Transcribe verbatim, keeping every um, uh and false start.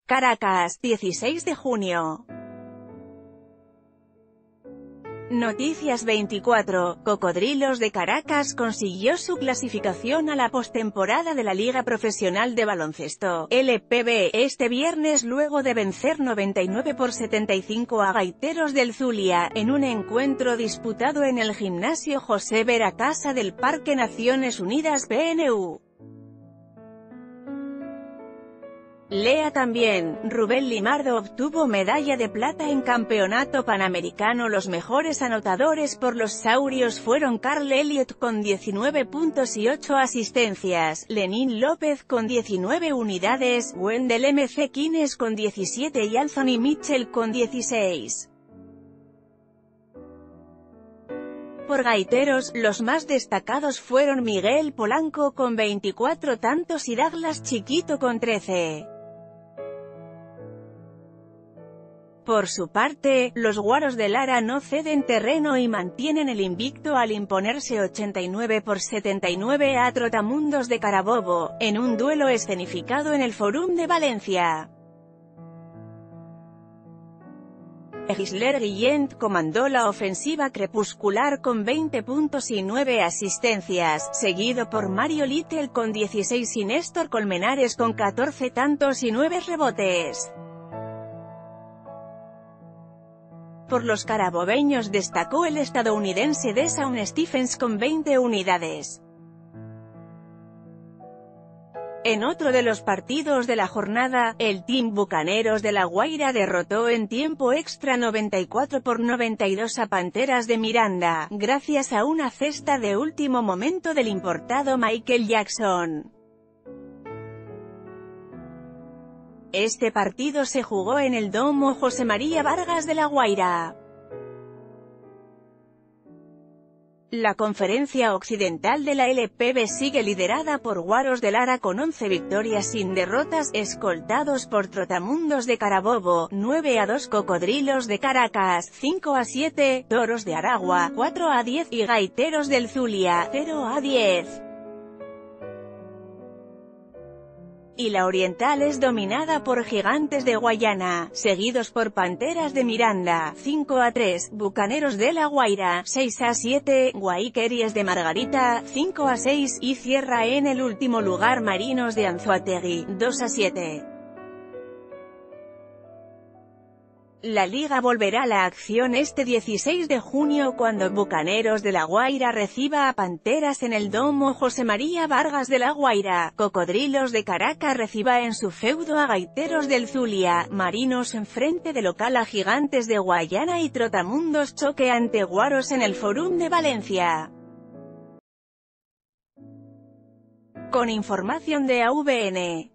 Caracas, dieciséis de junio. Noticias veinticuatro, Cocodrilos de Caracas consiguió su clasificación a la postemporada de la Liga Profesional de Baloncesto, L P B, este viernes luego de vencer noventa y nueve por setenta y cinco a Gaiteros del Zulia, en un encuentro disputado en el Gimnasio José Vera Casa del Parque Naciones Unidas P N U. Lea también, Rubén Limardo obtuvo medalla de plata en Campeonato Panamericano. Los mejores anotadores por los saurios fueron Carl Elliott con diecinueve puntos y ocho asistencias, Lenín López con diecinueve unidades, Wendell M C Quines con diecisiete y Anthony Mitchell con dieciséis. Por Gaiteros, los más destacados fueron Miguel Polanco con veinticuatro tantos y Douglas Chiquito con trece. Por su parte, los Guaros de Lara no ceden terreno y mantienen el invicto al imponerse ochenta y nueve por setenta y nueve a Trotamundos de Carabobo, en un duelo escenificado en el Forum de Valencia. Gisler Guillent comandó la ofensiva crepuscular con veinte puntos y nueve asistencias, seguido por Mario Little con dieciséis y Néstor Colmenares con catorce tantos y nueve rebotes. Por los carabobeños destacó el estadounidense Desaun Stephens con veinte unidades. En otro de los partidos de la jornada, el Team Bucaneros de La Guaira derrotó en tiempo extra noventa y cuatro por noventa y dos a Panteras de Miranda, gracias a una cesta de último momento del importado Michael Jackson. Este partido se jugó en el Domo José María Vargas de La Guaira. La Conferencia Occidental de la L P B sigue liderada por Guaros de Lara con once victorias sin derrotas, escoltados por Trotamundos de Carabobo, nueve a dos, Cocodrilos de Caracas, cinco a siete, Toros de Aragua, cuatro a diez, y Gaiteros del Zulia, cero a diez. Y la Oriental es dominada por Gigantes de Guayana, seguidos por Panteras de Miranda, cinco a tres, Bucaneros de La Guaira, seis a siete, Guayqueries de Margarita, cinco a seis, y cierra en el último lugar Marinos de Anzoátegui, dos a siete. La liga volverá a la acción este dieciséis de junio cuando Bucaneros de La Guaira reciba a Panteras en el Domo José María Vargas de La Guaira, Cocodrilos de Caracas reciba en su feudo a Gaiteros del Zulia, Marinos enfrente de local a Gigantes de Guayana y Trotamundos choque ante Guaros en el Forum de Valencia. Con información de A V N.